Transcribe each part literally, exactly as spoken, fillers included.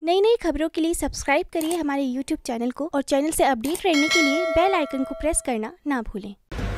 नई नई खबरों के लिए सब्सक्राइब करिए हमारे यूट्यूब चैनल को और चैनल से अपडेट रहने के लिए बेल आइकन को प्रेस करना ना भूलें।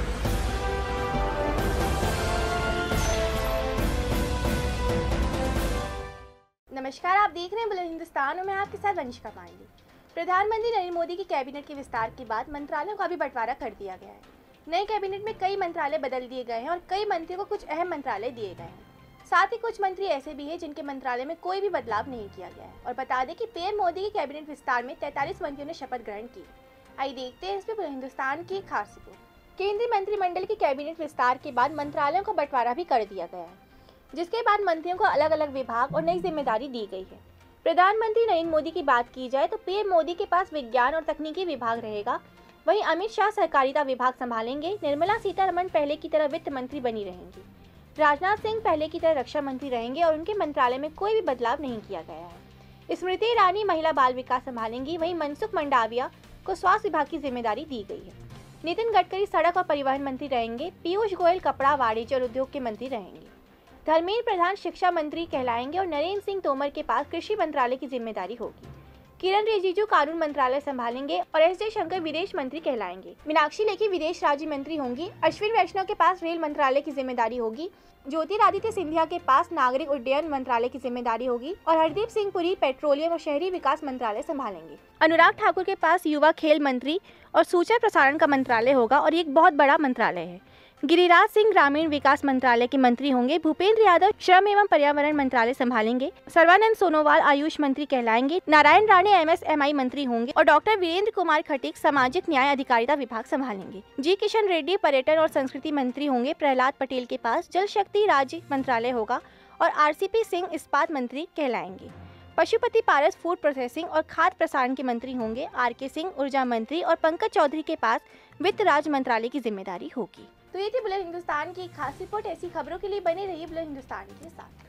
नमस्कार, आप देख रहे हैं बुलेटिन हिंदुस्तान और मैं आपके साथ वंशिका पांडे। प्रधानमंत्री नरेंद्र मोदी की कैबिनेट के विस्तार के बाद मंत्रालयों का भी बंटवारा कर दिया गया है। नए कैबिनेट में कई मंत्रालय बदल दिए गए हैं और कई मंत्रियों को कुछ अहम मंत्रालय दिए गए हैं। साथ ही कुछ मंत्री ऐसे भी हैं जिनके मंत्रालय में कोई भी बदलाव नहीं किया गया है। और बता दें कि पीएम मोदी के कैबिनेट विस्तार में तैंतालीस मंत्रियों ने शपथ ग्रहण की। आइए देखते हैं इस पर हिंदुस्तान की खास रिपोर्ट। केंद्रीय मंत्रिमंडल के कैबिनेट विस्तार के बाद मंत्रालयों का बंटवारा भी कर दिया गया है, जिसके बाद मंत्रियों को अलग अलग विभाग और नई जिम्मेदारी दी गई है। प्रधानमंत्री नरेंद्र मोदी की बात की जाए तो पीएम मोदी के पास विज्ञान और तकनीकी विभाग रहेगा। वहीं अमित शाह सहकारिता विभाग संभालेंगे। निर्मला सीतारमण पहले की तरह वित्त मंत्री बनी रहेंगी। राजनाथ सिंह पहले की तरह रक्षा मंत्री रहेंगे और उनके मंत्रालय में कोई भी बदलाव नहीं किया गया है। स्मृति ईरानी महिला बाल विकास संभालेंगी। वहीं मनसुख मंडाविया को स्वास्थ्य विभाग की जिम्मेदारी दी गई है। नितिन गडकरी सड़क और परिवहन मंत्री रहेंगे। पीयूष गोयल कपड़ा, वाणिज्य और उद्योग के मंत्री रहेंगे। धर्मेंद्र प्रधान शिक्षा मंत्री कहलाएंगे और नरेंद्र सिंह तोमर के पास कृषि मंत्रालय की जिम्मेदारी होगी। किरण रिजिजू कानून मंत्रालय संभालेंगे और एस जयशंकर विदेश मंत्री कहलाएंगे। मीनाक्षी लेखी विदेश राज्य मंत्री होंगी। अश्विन वैष्णव के पास रेल मंत्रालय की जिम्मेदारी होगी। ज्योतिरादित्य सिंधिया के पास नागरिक उड्डयन मंत्रालय की जिम्मेदारी होगी और हरदीप सिंह पुरी पेट्रोलियम और शहरी विकास मंत्रालय संभालेंगे। अनुराग ठाकुर के पास युवा खेल मंत्री और सूचना प्रसारण का मंत्रालय होगा और ये एक बहुत बड़ा मंत्रालय है। गिरिराज सिंह ग्रामीण विकास मंत्रालय के मंत्री होंगे। भूपेंद्र यादव श्रम एवं पर्यावरण मंत्रालय संभालेंगे। सर्बानंद सोनोवाल आयुष मंत्री कहलाएंगे। नारायण राणे एमएसएमई मंत्री होंगे और डॉक्टर वीरेंद्र कुमार खटीक सामाजिक न्याय अधिकारिता विभाग संभालेंगे। जी किशन रेड्डी पर्यटन और संस्कृति मंत्री होंगे। प्रहलाद पटेल के पास जल शक्ति राज्य मंत्रालय होगा और आरसीपी सिंह इस्पात मंत्री कहलाएंगे। पशुपति पारस फूड प्रोसेसिंग और खाद्य प्रसारण के मंत्री होंगे। आर के सिंह ऊर्जा मंत्री और पंकज चौधरी के पास वित्त राज्य मंत्रालय की जिम्मेदारी होगी। तो ये थी बुलेटिन हिंदुस्तान की खास रिपोर्ट। ऐसी खबरों के लिए बने रहिए बुलेटिन हिंदुस्तान के साथ।